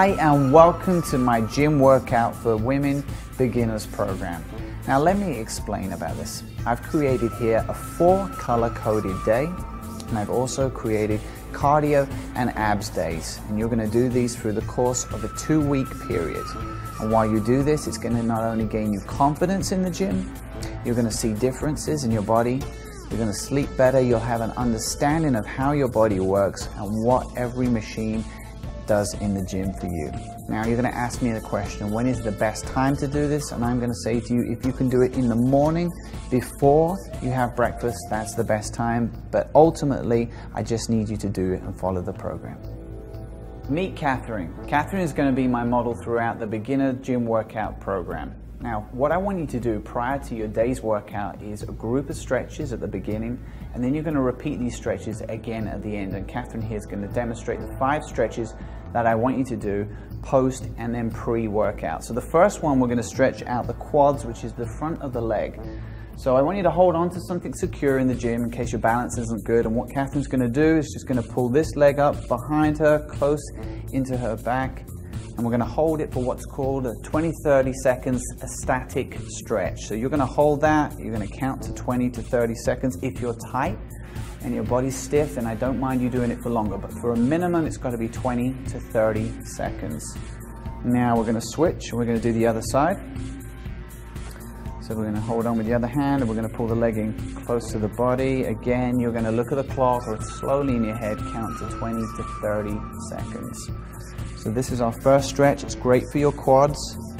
Hi and welcome to my gym workout for women beginners program. Now let me explain about this. I've created here a 4 color coded day, and I've also created cardio and abs days, and you're going to do these through the course of a 2-week period. And while you do this, it's going to not only gain you confidence in the gym, you're going to see differences in your body, you're going to sleep better, you'll have an understanding of how your body works and what every machine does in the gym for you. Now you're going to ask me the question, when is the best time to do this? And I'm going to say to you, if you can do it in the morning before you have breakfast, that's the best time. But ultimately, I just need you to do it and follow the program. Meet Catherine. Catherine is going to be my model throughout the beginner gym workout program. Now, what I want you to do prior to your day's workout is a group of stretches at the beginning, and then you're going to repeat these stretches again at the end. And Catherine here is going to demonstrate the 5 stretches that I want you to do post and then pre-workout. So the first one, we're going to stretch out the quads, which is the front of the leg. So I want you to hold on to something secure in the gym in case your balance isn't good. And what Catherine's going to do is just going to pull this leg up behind her, close into her back. And we're going to hold it for what's called a 20-30 seconds a static stretch. So you're going to hold that, you're going to count to 20 to 30 seconds. If you're tight and your body's stiff, then I don't mind you doing it for longer, but for a minimum it's got to be 20 to 30 seconds. Now we're going to switch and we're going to do the other side. So we're going to hold on with the other hand and we're going to pull the leg in close to the body. Again, you're going to look at the clock or slowly in your head count to 20 to 30 seconds. So this is our first stretch. It's great for your quads.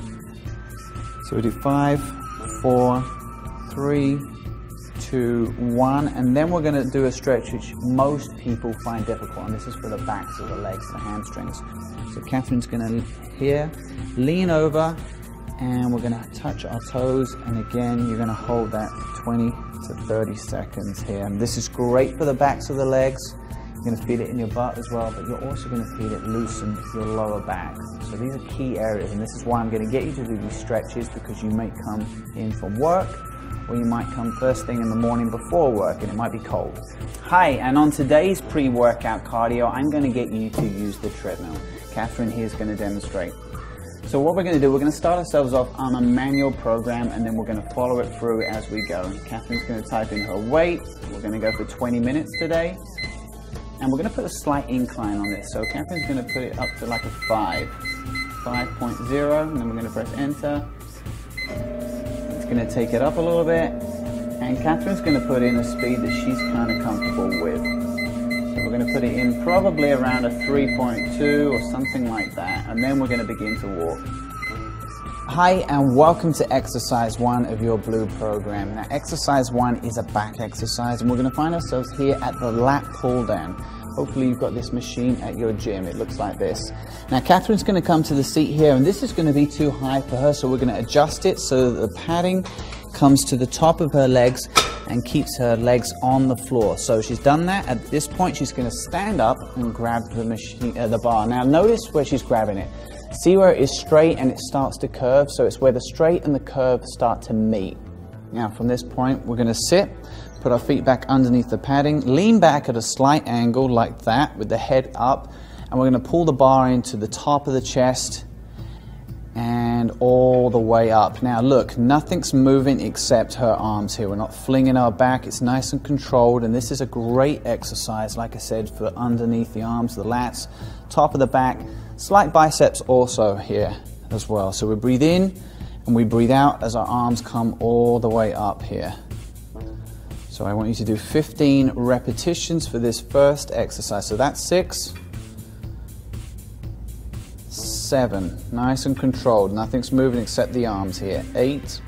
So we do 5, 4, 3, 2, 1, and then we're going to do a stretch which most people find difficult, and this is for the backs of the legs, the hamstrings. So Catherine's going to here lean over, and we're going to touch our toes, and again you're going to hold that 20 to 30 seconds here. And this is great for the backs of the legs. You're going to feel it in your butt as well, but you're also going to feel it loosen your lower back. So these are key areas, and this is why I'm going to get you to do these stretches, because you may come in from work, or you might come first thing in the morning before work, and it might be cold. Hi, and on today's pre-workout cardio, I'm going to get you to use the treadmill. Catherine here is going to demonstrate. So what we're going to do, we're going to start ourselves off on a manual program, and then we're going to follow it through as we go. And Catherine's going to type in her weight. We're going to go for 20 minutes today. And we're going to put a slight incline on this. So Catherine's going to put it up to like a 5.0, and then we're going to press enter. It's going to take it up a little bit, and Catherine's going to put in a speed that she's kind of comfortable with. So we're going to put it in probably around a 3.2 or something like that, and then we're going to begin to walk. Hi and welcome to exercise 1 of your blue program. Now exercise 1 is a back exercise, and we're going to find ourselves here at the lat pull down. Hopefully you've got this machine at your gym. It looks like this. Now Catherine's going to come to the seat here, and this is going to be too high for her, so we're going to adjust it so that the padding comes to the top of her legs and keeps her legs on the floor. So she's done that. At this point she's going to stand up and grab the machine, the bar. Now notice where she's grabbing it. See where it is straight and it starts to curve, so it's where the straight and the curve start to meet. Now from this point we're going to sit, put our feet back underneath the padding, lean back at a slight angle like that with the head up, and we're going to pull the bar into the top of the chest and all the way up. Now look, nothing's moving except her arms here. We're not flinging our back, it's nice and controlled, and this is a great exercise, like I said, for underneath the arms, the lats, top of the back, slight biceps also here as well. So we breathe in and we breathe out as our arms come all the way up here. So I want you to do 15 repetitions for this first exercise. So that's 6, 7, nice and controlled, nothing's moving except the arms here. 8,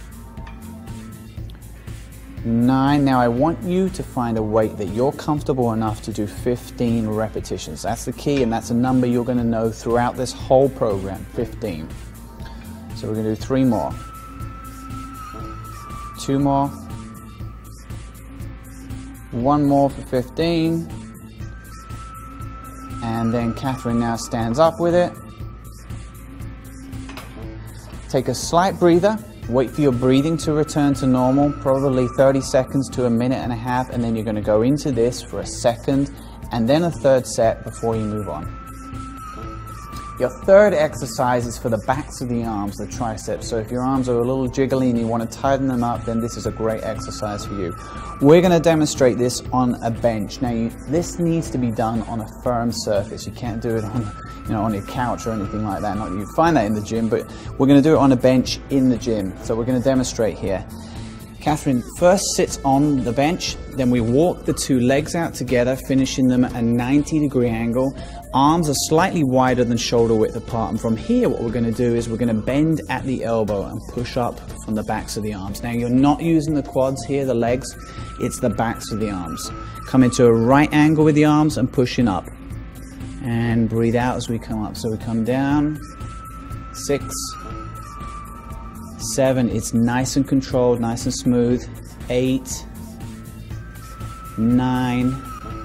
9, now I want you to find a weight that you're comfortable enough to do 15 repetitions. That's the key, and that's a number you're going to know throughout this whole program, 15. So we're going to do 3 more, 2 more, 1 more for 15, and then Catherine now stands up with it. Take a slight breather. Wait for your breathing to return to normal, probably 30 seconds to a minute and a half, and then you're going to go into this for a second and then a third set before you move on. Your third exercise is for the backs of the arms, the triceps. So if your arms are a little jiggly and you want to tighten them up, then this is a great exercise for you. We're going to demonstrate this on a bench. Now, this needs to be done on a firm surface. You can't do it on, on your couch or anything like that. Not that you find that in the gym, but we're going to do it on a bench in the gym. So we're going to demonstrate here. Catherine first sits on the bench, then we walk the two legs out together, finishing them at a 90-degree angle. Arms are slightly wider than shoulder width apart, and from here what we're going to do is we're going to bend at the elbow and push up from the backs of the arms. Now you're not using the quads here, the legs, it's the backs of the arms. Come into a right angle with the arms and pushing up. And breathe out as we come up. So we come down, 6, 7, it's nice and controlled, nice and smooth. 8, 9,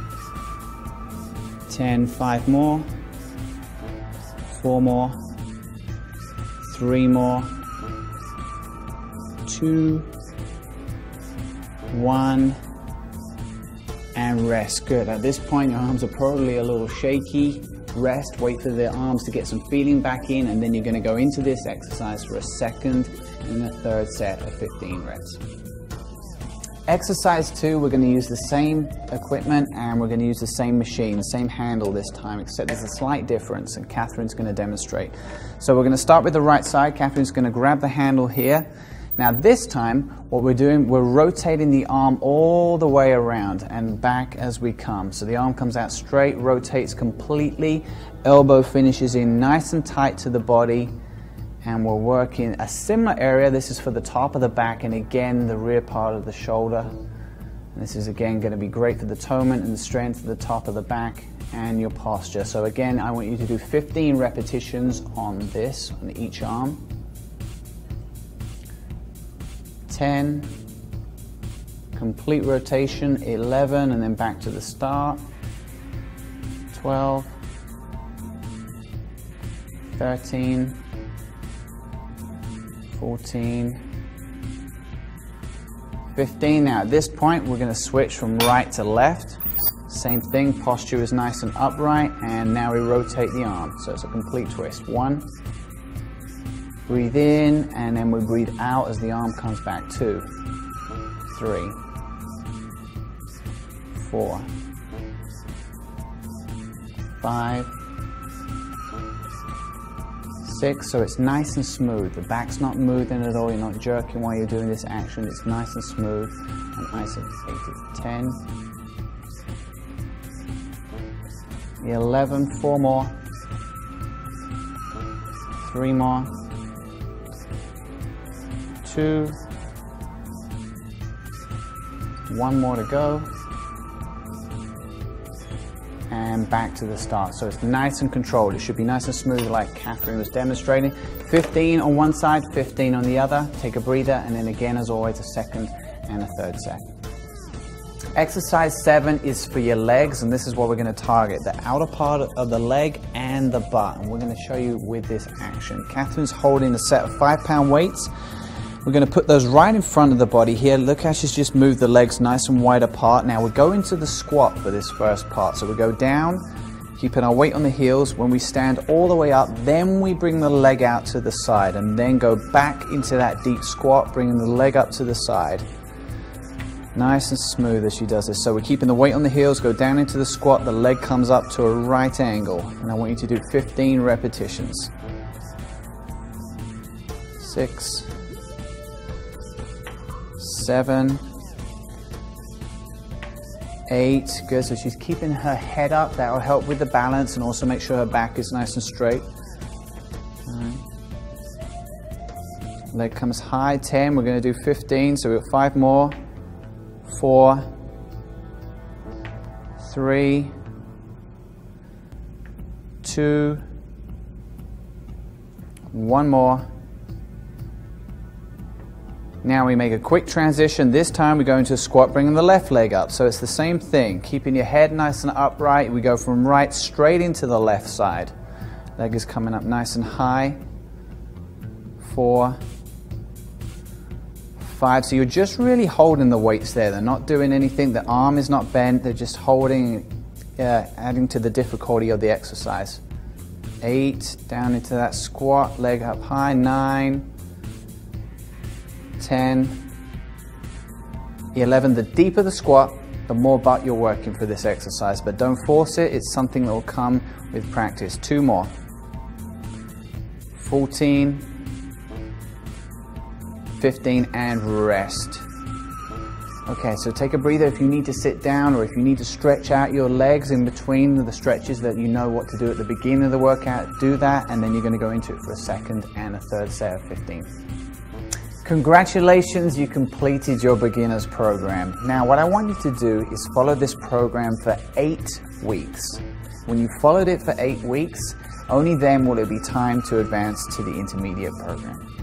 10, 5 more, 4 more, 3 more, 2, 1, and rest. Good. At this point, your arms are probably a little shaky. Rest, wait for the arms to get some feeling back in, and then you're going to go into this exercise for a second and a third set of 15 reps. Exercise 2, we're going to use the same equipment and we're going to use the same machine, the same handle this time, except there's a slight difference, and Catherine's going to demonstrate. So we're going to start with the right side. Catherine's going to grab the handle here. Now this time, what we're doing, we're rotating the arm all the way around and back as we come. So the arm comes out straight, rotates completely, elbow finishes in nice and tight to the body, and we're working a similar area. This is for the top of the back and again the rear part of the shoulder. And this is again going to be great for the atonement and the strength of the top of the back and your posture. So again, I want you to do 15 repetitions on this, on each arm. 10, complete rotation, 11, and then back to the start, 12, 13, 14, 15. Now at this point we're going to switch from right to left. Same thing, posture is nice and upright, and now we rotate the arm, so it's a complete twist. 1, breathe in, and then we breathe out as the arm comes back. 2, 3, 4, 5, 6. So it's nice and smooth. The back's not moving at all. You're not jerking while you're doing this action. It's nice and smooth and isolated. 10, 11, 4 more, 3 more, 2, 1 more to go, and back to the start. So it's nice and controlled. It should be nice and smooth like Catherine was demonstrating. 15 on one side, 15 on the other. Take a breather, and then again, as always, a second and a third set. Exercise 7 is for your legs, and this is what we're going to target, the outer part of the leg and the butt, and we're going to show you with this action. Catherine's holding a set of 5-pound weights. We're going to put those right in front of the body here. Look how she's just moved the legs nice and wide apart. Now we go into the squat for this first part. So we go down, keeping our weight on the heels. When we stand all the way up, then we bring the leg out to the side and then go back into that deep squat, bringing the leg up to the side. Nice and smooth as she does this. So we're keeping the weight on the heels, go down into the squat, the leg comes up to a right angle. And I want you to do 15 repetitions. 6, 7, 8, good. So she's keeping her head up. That will help with the balance and also make sure her back is nice and straight. 9. Leg comes high. 10. We're going to do 15. So we've got 5 more. 4, 3, 2, 1 more. Now we make a quick transition. This time we go into a squat, bringing the left leg up. So it's the same thing, keeping your head nice and upright. We go from right straight into the left side. Leg is coming up nice and high. 4, 5. So you're just really holding the weights there. They're not doing anything. The arm is not bent. They're just holding, adding to the difficulty of the exercise. 8, down into that squat, leg up high, 9, 10, 11. The deeper the squat, the more butt you're working for this exercise, but don't force it. It's something that will come with practice. 2 more. 14, 15, and rest. Okay, so take a breather if you need to sit down or if you need to stretch out your legs in between the stretches that you know what to do at the beginning of the workout, do that, and then you're going to go into it for a second and a third set of 15. Congratulations, you completed your beginners program. Now what I want you to do is follow this program for 8 weeks. When you followed it for 8 weeks, only then will it be time to advance to the intermediate program.